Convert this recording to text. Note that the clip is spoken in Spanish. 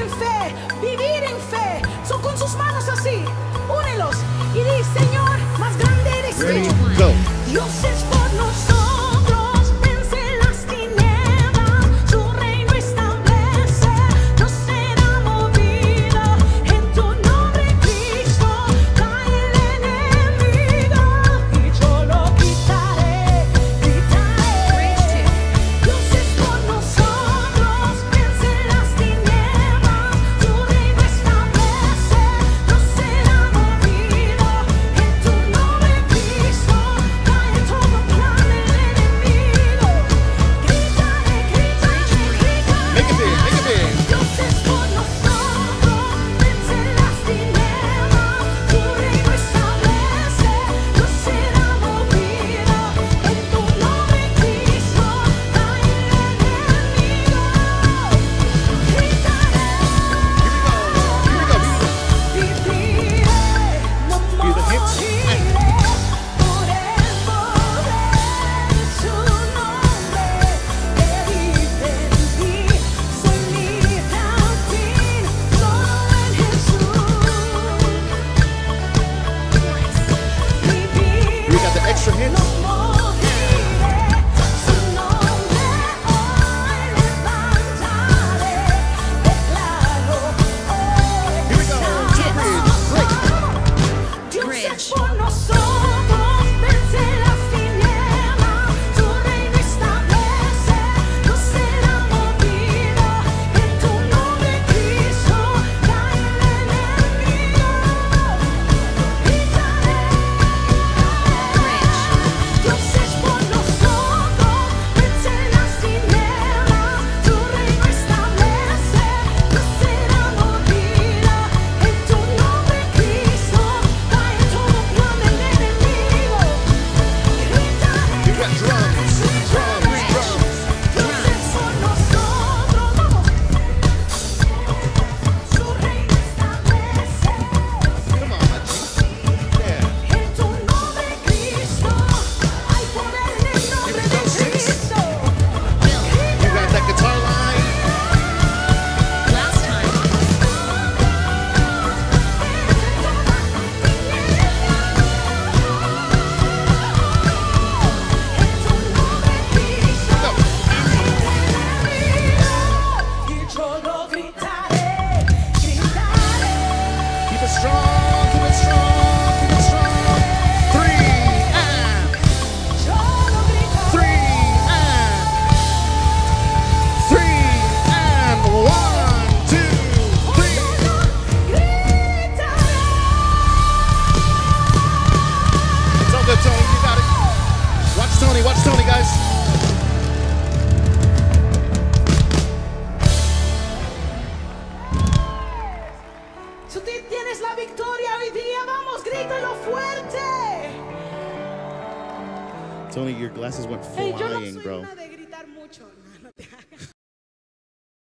en fe, vivir en fe. Son con sus manos así, únelos y di, Señor, más grande eres Ready, tú. go. Dios es por nosotros, vence las tinieblas, su reino establece, no será movido. En tu nombre, Cristo, cae el enemigo y yo lo quitaré, quitaré. Dios es por nosotros, vence las tinieblas, su reino establece, no será movido. En tu nombre, Cristo, cae todo plan del enemigo. Gritaré, gritaré, gritaré. Make it big, make it big. Dios es por nosotros, vence las tinieblas, su reino establece, no será movido. En tu nombre, Cristo, cae el enemigo. Viviré, no Do the hits. moriré, por el poder de su nombre, que vive en mí, soy libre al fin, solo en Jesús. Viviré, We got the extra hits. no moriré, su nombre hoy levantaré, declaro hoy Here we go. To the bridge. Break. Dios es por nosotros, vence las tinieblas, su reino establece, no será movido. En tu nombre, Cristo, cae el enemigo. Gritaré. Dios es por nosotros, vence las tinieblas, su reino establece, no será movido. En tu nombre, Cristo, cae todo plan del enemigo. Gritaré. We got drums, drums, drums. Dios es por nosotros, vamos. Su reino establece. Come on, my G. Yeah. En tu nombre, Cristo, hay poder en el nombre de Cristo. You got that guitar line. Last time. Go. Y yo lo gritaré, gritaré. Keep it strong, keep it strong, keep it strong. 3 and Yo lo gritaré. 3 and 3 and 1, 2, 3. Gritaré. It's all good, Tony. You got it. Watch Tony, guys. Si tú tienes la victoria hoy día, vamos, grítalo fuerte. Tony, your glasses went Hey, yo no flying, soy bro. una de gritar mucho. No, no te